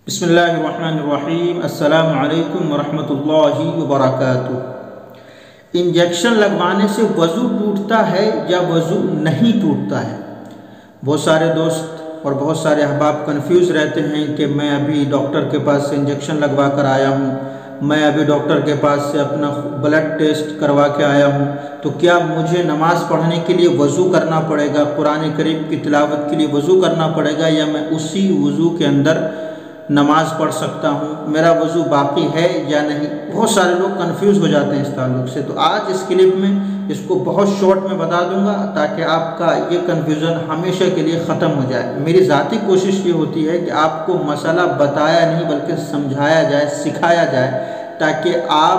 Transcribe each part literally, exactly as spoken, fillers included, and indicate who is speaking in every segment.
Speaker 1: बिस्मिल्लाहिर्रहमानिर्रहीम अस्सलामु अलैकुम वरहमतुल्लाहि वबरकातुह। इंजेक्शन लगवाने से वज़ू टूटता है या वज़ू नहीं टूटता है? बहुत सारे दोस्त और बहुत सारे अहबाब कंफ्यूज रहते हैं कि मैं अभी डॉक्टर के पास से इंजेक्शन लगवा कर आया हूँ, मैं अभी डॉक्टर के पास से अपना ब्लड टेस्ट करवा के आया हूँ, तो क्या मुझे नमाज़ पढ़ने के लिए वज़ू करना पड़ेगा, कुरान करीम की तिलावत के लिए वज़ू करना पड़ेगा, या मैं उसी वज़ू के अंदर नमाज़ पढ़ सकता हूँ, मेरा वज़ू बाकी है या नहीं? बहुत सारे लोग कंफ्यूज हो जाते हैं इस ताल्लुक़ से। तो आज इस क्लिप में इसको बहुत शॉर्ट में बता दूंगा ताकि आपका ये कन्फ्यूज़न हमेशा के लिए ख़त्म हो जाए। मेरी ज़ाती कोशिश ये होती है कि आपको मसला बताया नहीं बल्कि समझाया जाए, सिखाया जाए, ताकि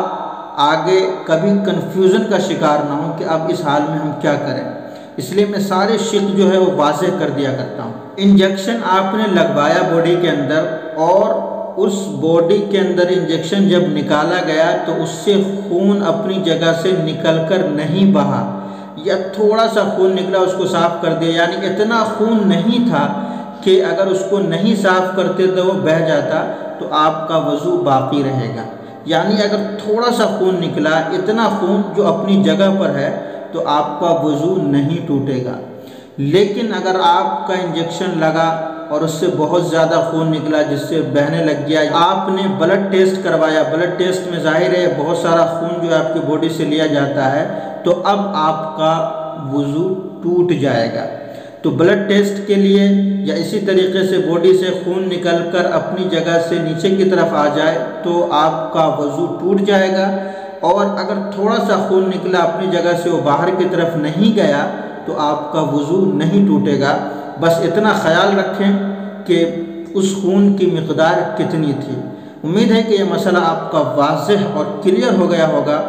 Speaker 1: आप आगे कभी कन्फ्यूज़न का शिकार ना हो कि अब इस हाल में हम क्या करें। इसलिए मैं सारे शिक जो है वो वाज़ेह कर दिया करता हूँ। इंजेक्शन आपने लगवाया बॉडी के अंदर, और उस बॉडी के अंदर इंजेक्शन जब निकाला गया तो उससे खून अपनी जगह से निकलकर नहीं बहा, या थोड़ा सा खून निकला उसको साफ़ कर दिया, यानी इतना खून नहीं था कि अगर उसको नहीं साफ़ करते तो वो बह जाता, तो आपका वज़ू बाकी रहेगा। यानी अगर थोड़ा सा खून निकला, इतना खून जो अपनी जगह पर है, तो आपका वज़ू नहीं टूटेगा। लेकिन अगर आपका इंजेक्शन लगा और उससे बहुत ज़्यादा खून निकला जिससे बहने लग गया, आपने ब्लड टेस्ट करवाया, ब्लड टेस्ट में जाहिर है बहुत सारा खून जो है आपकी बॉडी से लिया जाता है, तो अब आपका वज़ू टूट जाएगा। तो ब्लड टेस्ट के लिए या इसी तरीके से बॉडी से खून निकलकर अपनी जगह से नीचे की तरफ आ जाए तो आपका वज़ू टूट जाएगा, और अगर थोड़ा सा खून निकला अपनी जगह से वो बाहर की तरफ नहीं गया तो आपका वज़ू नहीं टूटेगा। बस इतना ख़याल रखें कि उस खून की मिक़दार कितनी थी। उम्मीद है कि यह मसला आपका वाज़ेह और क्लियर हो गया होगा।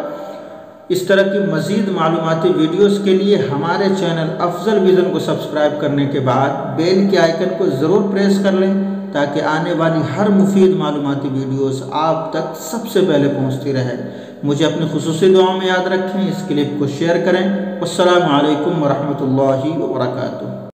Speaker 1: इस तरह की मज़ीद मालूमाती वीडियोस के लिए हमारे चैनल अफजल विज़न को सब्सक्राइब करने के बाद बेल के आइकन को ज़रूर प्रेस कर लें, ताकि आने वाली हर मुफीद मालूमाती वीडियोस आप तक सबसे पहले पहुंचती रहे। मुझे अपनी खुसूसी दुआओं में याद रखें, इस क्लिप को शेयर करें। अस्सलामु अलैकुम वरहमतुल्लाहि वबरकातुहू।